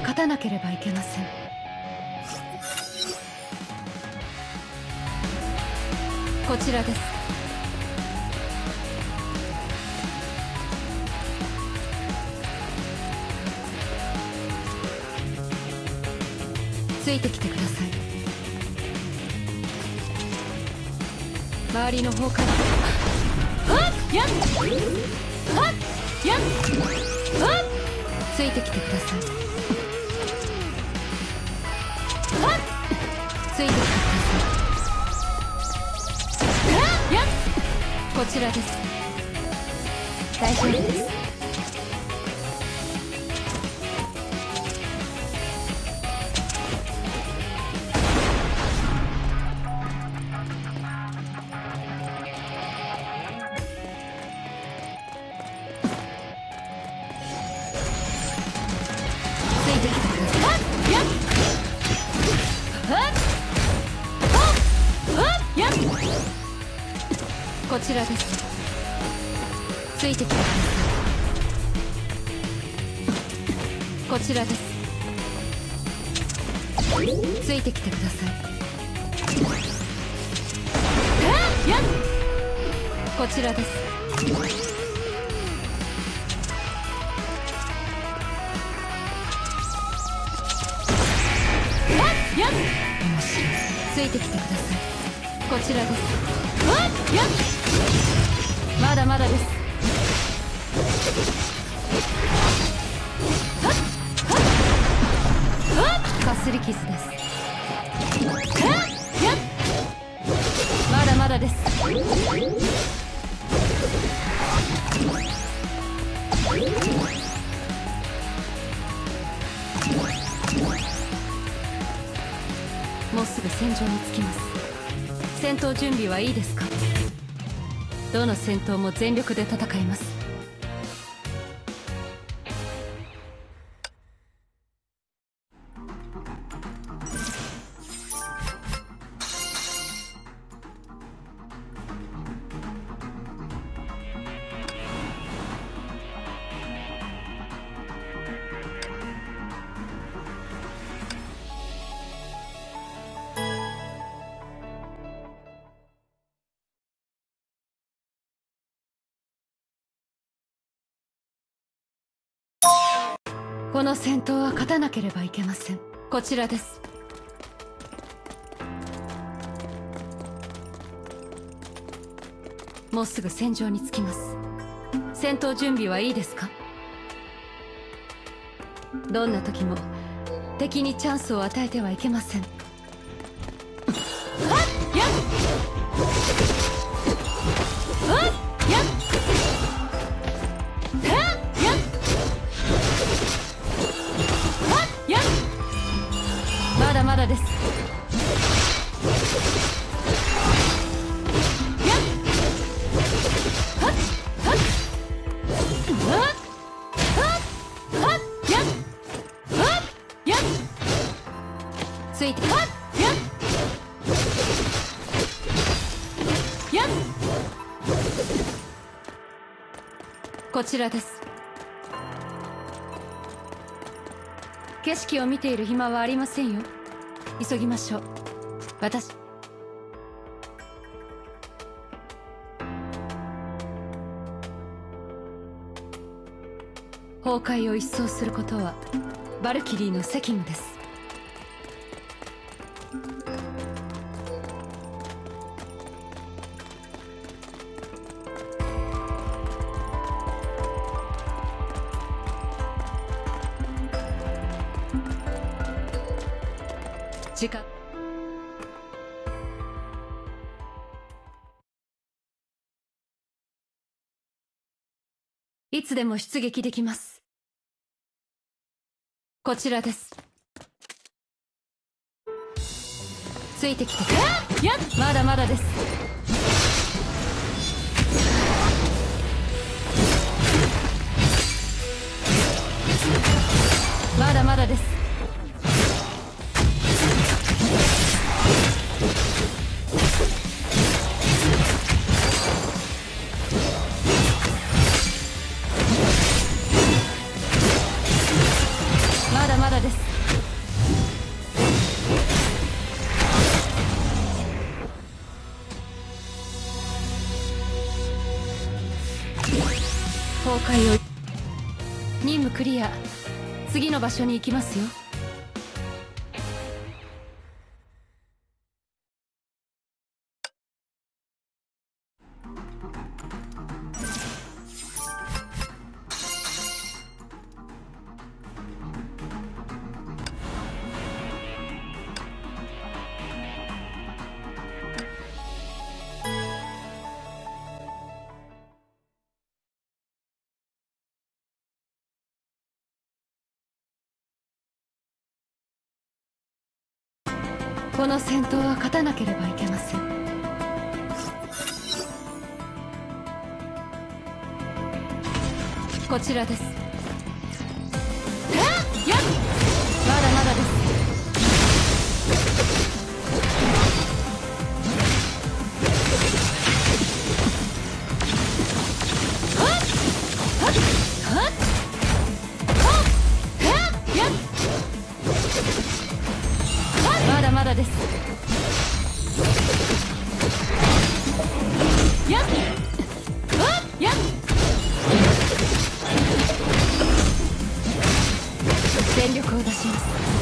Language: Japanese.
勝たなければいけません。こちらです。ついてきてください。周りの崩壊。はっやっはっやっはっついてきてください。はっついてきてください。はっやっこちらです。大丈夫です。こちらです。ついてきてください。こちらです。ついてきてください。こちらです。ついてきてください。こちらです。まだまだです。かすり傷です。まだまだです。もうすぐ戦場に着きます。戦闘準備はいいですか？どの戦闘も全力で戦います。この戦闘は勝たなければいけません。こちらです。もうすぐ戦場に着きます。戦闘準備はいいですか？どんな時も敵にチャンスを与えてはいけません。まだまだです。ついてこちらです。景色を見ている暇はありませんよ。急ぎましょう。私崩壊を一掃することはバルキリーの責務です。時間いつでも出撃できます。こちらです。ついてきてくれ。まだまだです。まだまだです。まだまだだです。崩壊を。任務クリア。次の場所に行きますよ。この戦闘は勝たなければいけません。こちらです。やっ、まだまだです。まだまだです。やっやっ、全力を出します。